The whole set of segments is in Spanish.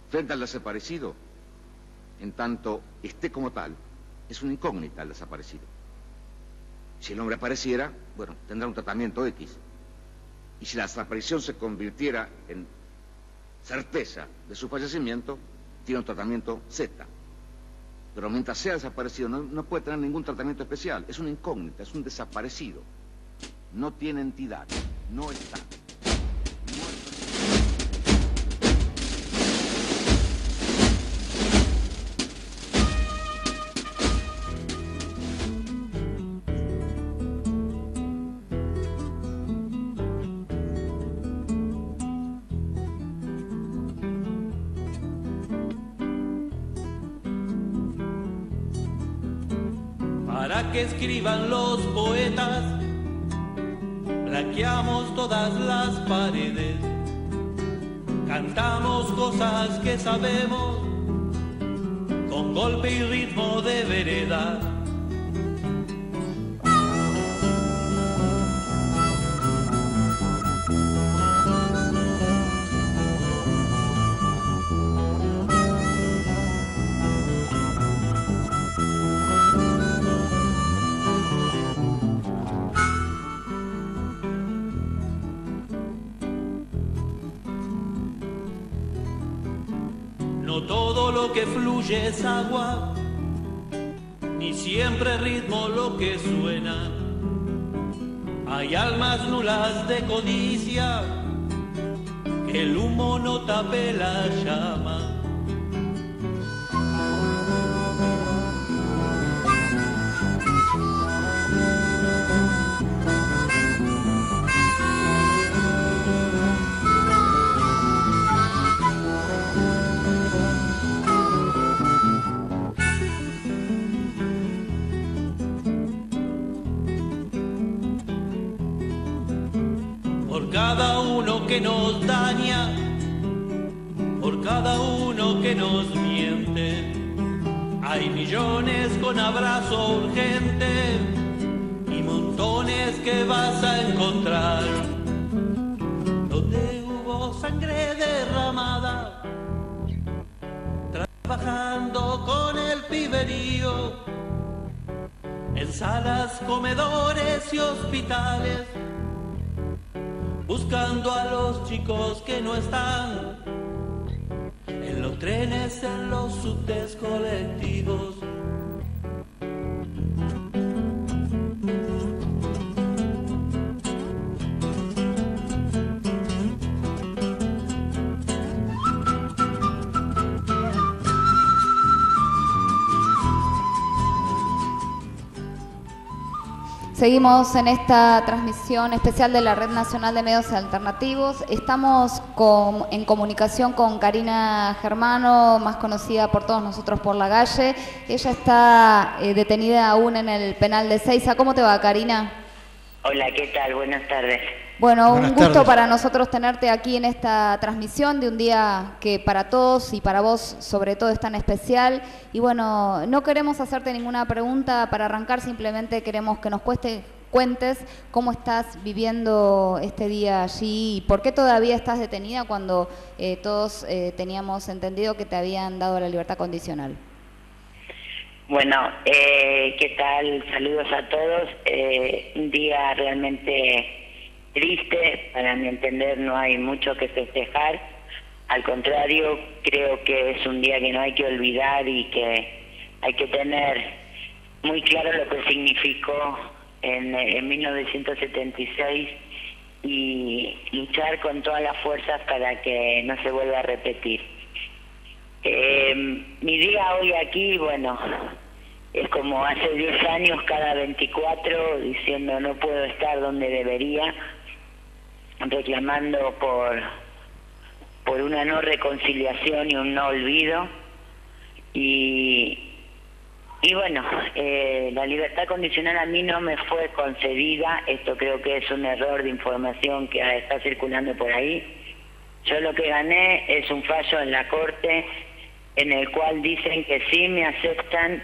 Frente al desaparecido, en tanto esté como tal, es una incógnita el desaparecido. Si el hombre apareciera, bueno, tendrá un tratamiento X. Y si la desaparición se convirtiera en certeza de su fallecimiento, tiene un tratamiento Z. Pero mientras sea desaparecido, no puede tener ningún tratamiento especial. Es una incógnita, es un desaparecido. No tiene entidad, no está. Para que escriban los poetas, blanqueamos todas las paredes, cantamos cosas que sabemos, con golpe y ritmo de vereda. No todo lo que fluye es agua, ni siempre ritmo lo que suena. Hay almas nulas de codicia, que el humo no tape la llama. Por cada uno que nos daña, por cada uno que nos miente, hay millones con abrazo urgente y montones que vas a encontrar. Donde hubo sangre derramada, trabajando con el piberío, en salas, comedores y hospitales, buscando a los chicos que no están, en los trenes, en los subtes colectivos. Seguimos en esta transmisión especial de la Red Nacional de Medios Alternativos. Estamos en comunicación con Karina Germano, más conocida por todos nosotros por La Galle. Ella está detenida aún en el penal de Seiza. ¿Cómo te va, Karina? Hola, ¿qué tal? Buenas tardes. Bueno, un gusto para nosotros tenerte aquí en esta transmisión de un día que para todos y para vos sobre todo es tan especial. Y bueno, no queremos hacerte ninguna pregunta para arrancar, simplemente queremos que nos cuentes cómo estás viviendo este día allí y por qué todavía estás detenida cuando todos teníamos entendido que te habían dado la libertad condicional. Bueno, ¿qué tal? Saludos a todos. Un día realmente triste, para mi entender no hay mucho que festejar, al contrario, creo que es un día que no hay que olvidar y que hay que tener muy claro lo que significó en 1976 y luchar con todas las fuerzas para que no se vuelva a repetir. Mi día hoy aquí, bueno, es como hace 10 años cada 24 diciendo no puedo estar donde debería, reclamando por una no reconciliación y un no olvido y bueno, la libertad condicional a mí no me fue concedida. Esto creo que es un error de información que está circulando por ahí. Yo lo que gané es un fallo en la corte en el cual dicen que sí me aceptan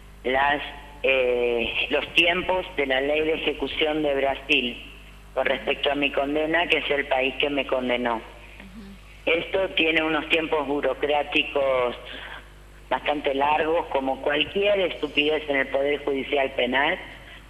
los tiempos de la ley de ejecución de Brasil con respecto a mi condena, que es el país que me condenó. Esto tiene unos tiempos burocráticos bastante largos, como cualquier estupidez en el Poder Judicial Penal,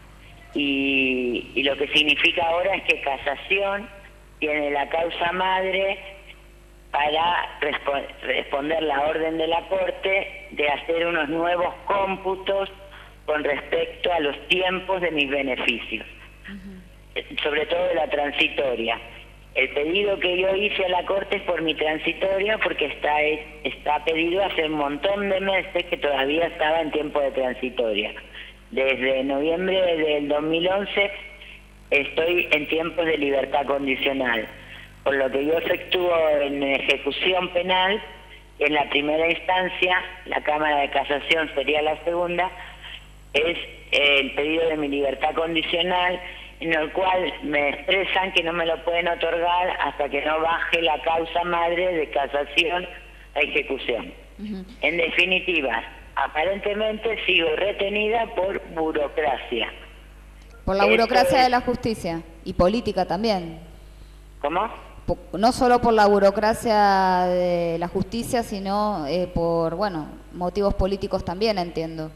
y lo que significa ahora es que Casación tiene la causa madre para responder la orden de la Corte de hacer unos nuevos cómputos con respecto a los tiempos de mis beneficios, sobre todo de la transitoria. El pedido que yo hice a la Corte es por mi transitoria, porque está pedido hace un montón de meses que todavía estaba en tiempo de transitoria. Desde noviembre del 2011 estoy en tiempos de libertad condicional, por lo que yo efectúo en ejecución penal, en la primera instancia, la Cámara de Casación sería la segunda, es el pedido de mi libertad condicional, en el cual me expresan que no me lo pueden otorgar hasta que no baje la causa madre de casación a ejecución. En definitiva, aparentemente sigo retenida por burocracia. Por la burocracia de la justicia y política también. ¿Cómo? No solo por la burocracia de la justicia, sino por, bueno, motivos políticos también, entiendo.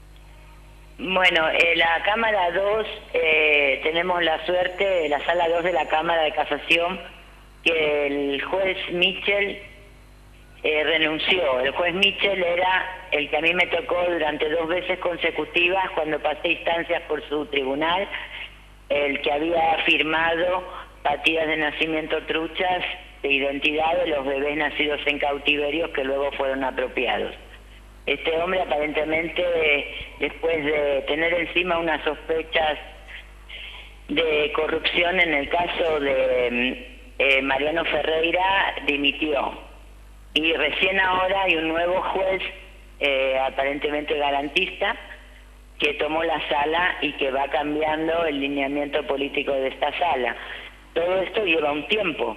Bueno, la Cámara 2, tenemos la suerte, la Sala 2 de la Cámara de Casación, que el juez Mitchell renunció. El juez Mitchell era el que a mí me tocó durante 2 veces consecutivas, cuando pasé instancias por su tribunal, el que había firmado partidas de nacimiento truchas de identidad de los bebés nacidos en cautiverios que luego fueron apropiados. Este hombre aparentemente, después de tener encima unas sospechas de corrupción en el caso de Mariano Ferreira, dimitió. Y recién ahora hay un nuevo juez, aparentemente garantista, que tomó la sala y que va cambiando el lineamiento político de esta sala. Todo esto lleva un tiempo.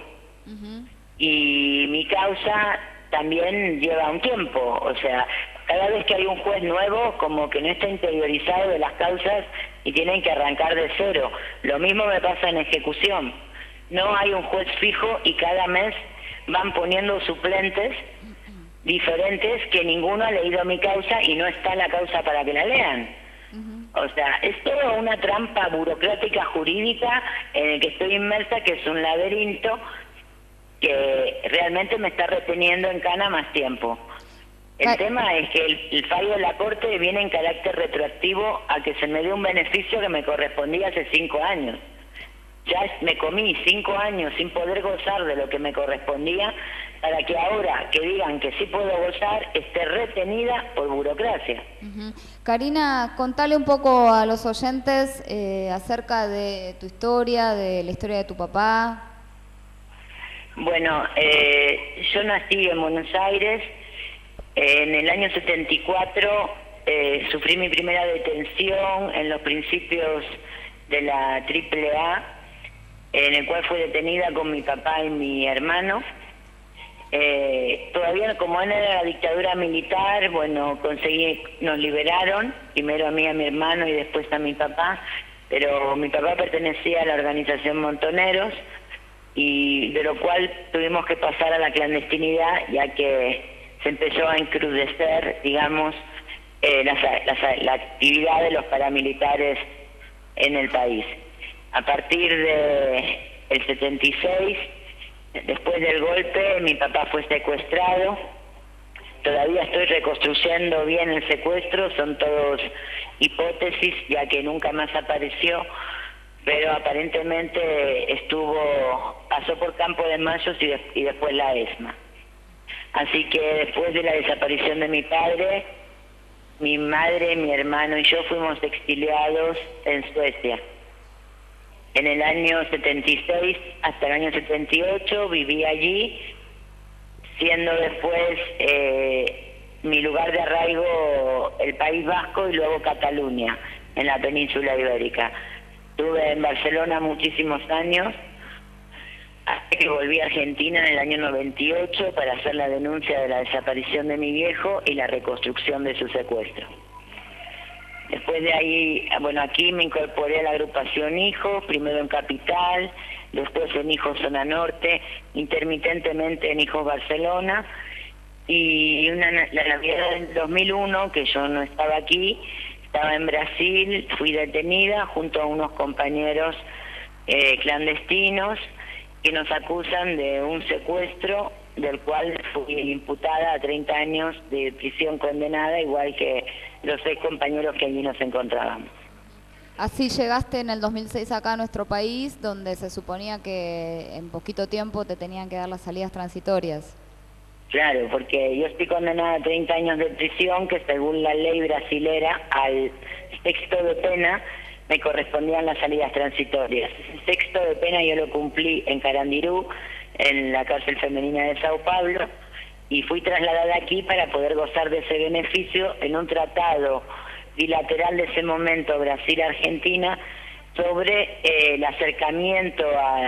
Y mi causa también lleva un tiempo. O sea, cada vez que hay un juez nuevo, como que no está interiorizado de las causas y tienen que arrancar de cero. Lo mismo me pasa en ejecución. No hay un juez fijo y cada mes van poniendo suplentes diferentes que ninguno ha leído mi causa y no está la causa para que la lean. O sea, es toda una trampa burocrática jurídica en el que estoy inmersa, que es un laberinto que realmente me está reteniendo en cana más tiempo. El tema es que el fallo de la Corte viene en carácter retroactivo a que se me dé un beneficio que me correspondía hace 5 años. Ya me comí 5 años sin poder gozar de lo que me correspondía, para que ahora que digan que sí puedo gozar, esté retenida por burocracia. Karina, contale un poco a los oyentes acerca de tu historia, de la historia de tu papá. Bueno, yo nací en Buenos Aires. En el año 74 sufrí mi primera detención en los principios de la AAA, en el cual fui detenida con mi papá y mi hermano. Todavía como era la dictadura militar, bueno, nos liberaron, primero a mí, a mi hermano y después a mi papá, pero mi papá pertenecía a la organización Montoneros, y de lo cual tuvimos que pasar a la clandestinidad, ya que se empezó a encrudecer, digamos, la actividad de los paramilitares en el país. A partir del 76, después del golpe, mi papá fue secuestrado. Todavía estoy reconstruyendo bien el secuestro, son todos hipótesis, ya que nunca más apareció, pero aparentemente pasó por Campo de Mayos y después la ESMA. Así que después de la desaparición de mi padre, mi madre, mi hermano y yo fuimos exiliados en Suecia. En el año 76 hasta el año 78 viví allí, siendo después mi lugar de arraigo el País Vasco y luego Cataluña, en la península ibérica. Estuve en Barcelona muchísimos años, hasta que volví a Argentina en el año 98 para hacer la denuncia de la desaparición de mi viejo y la reconstrucción de su secuestro. Después de ahí, bueno, aquí me incorporé a la agrupación Hijos, primero en Capital, después en Hijos Zona Norte, intermitentemente en Hijos Barcelona, y la Navidad del 2001, que yo no estaba aquí, estaba en Brasil, fui detenida junto a unos compañeros clandestinos que nos acusan de un secuestro del cual fui imputada a 30 años de prisión condenada, igual que los 6 compañeros que allí nos encontrábamos. Así llegaste en el 2006 acá a nuestro país, donde se suponía que en poquito tiempo te tenían que dar las salidas transitorias. Claro, porque yo estoy condenada a 30 años de prisión, que según la ley brasilera, al sexto de pena me correspondían las salidas transitorias. El sexto de pena yo lo cumplí en Carandirú, en la cárcel femenina de Sao Paulo, y fui trasladada aquí para poder gozar de ese beneficio en un tratado bilateral de ese momento Brasil-Argentina sobre el acercamiento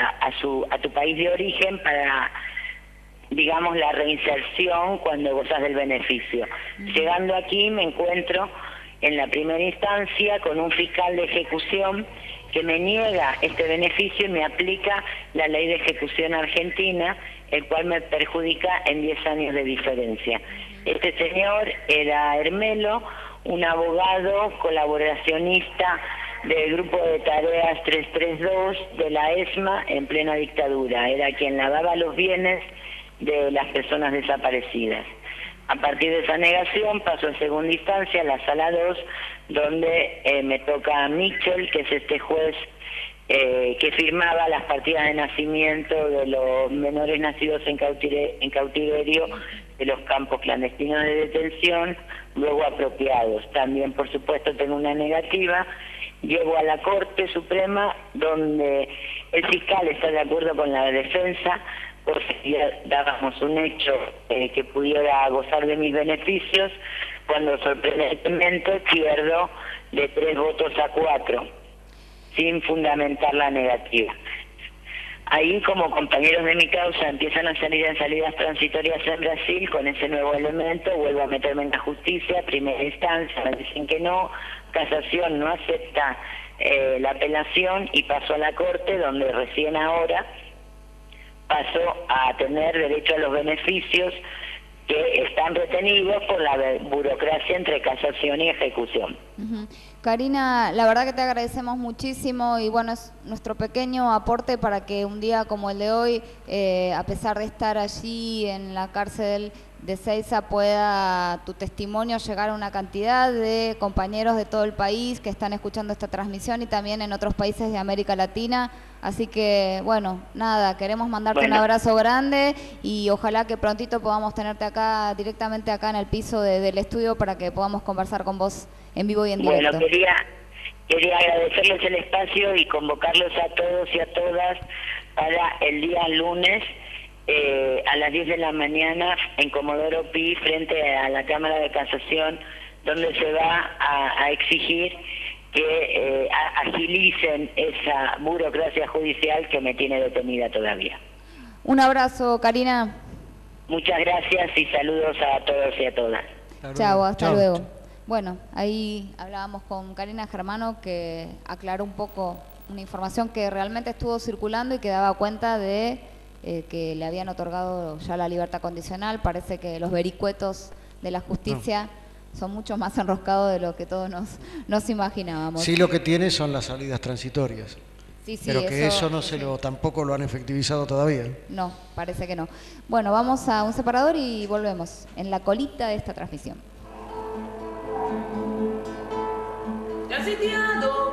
a tu país de origen para, digamos, la reinserción cuando gozas del beneficio. Llegando aquí me encuentro en la primera instancia con un fiscal de ejecución que me niega este beneficio y me aplica la ley de ejecución argentina, el cual me perjudica en 10 años de diferencia. Este señor era Hermelo, un abogado colaboracionista del grupo de tareas 332 de la ESMA en plena dictadura. Era quien lavaba los bienes de las personas desaparecidas. A partir de esa negación paso en segunda instancia a la sala 2, donde me toca a Michel, que es este juez que firmaba las partidas de nacimiento de los menores nacidos en cautiverio de los campos clandestinos de detención, luego apropiados. También, por supuesto, tengo una negativa. Llego a la Corte Suprema, donde el fiscal está de acuerdo con la defensa, por si dábamos un hecho que pudiera gozar de mis beneficios, cuando sorprendentemente pierdo de 3 votos a 4, sin fundamentar la negativa. Ahí, como compañeros de mi causa empiezan a salir en salidas transitorias en Brasil, con ese nuevo elemento vuelvo a meterme en la justicia, primera instancia, me dicen que no, casación no acepta la apelación y paso a la Corte, donde recién ahora paso a tener derecho a los beneficios que están retenidos por la burocracia entre casación y ejecución. Karina, la verdad que te agradecemos muchísimo y bueno, es nuestro pequeño aporte para que un día como el de hoy, a pesar de estar allí en la cárcel de Ezeiza, pueda tu testimonio llegar a una cantidad de compañeros de todo el país que están escuchando esta transmisión y también en otros países de América Latina. Así que, bueno, nada, queremos mandarte un abrazo grande y ojalá que prontito podamos tenerte acá, directamente acá en el piso del estudio, para que podamos conversar con vos en vivo y en directo. Bueno, quería agradecerles el espacio y convocarlos a todos y a todas para el día lunes a las 10 de la mañana en Comodoro Pi, frente a la Cámara de Casación, donde se va a exigir que agilicen esa burocracia judicial que me tiene detenida todavía. Un abrazo, Karina. Muchas gracias y saludos a todos y a todas. Chao, hasta luego. Bueno, ahí hablábamos con Karina Germano, que aclaró un poco una información que realmente estuvo circulando y que daba cuenta de que le habían otorgado ya la libertad condicional. Parece que los vericuetos de la justicia son mucho más enroscados de lo que todos nos imaginábamos. Sí, lo que tiene son las salidas transitorias. Sí, pero que eso no sí. tampoco lo han efectivizado todavía. No, parece que no. Bueno, vamos a un separador y volvemos en la colita de esta transmisión. Te has sitiado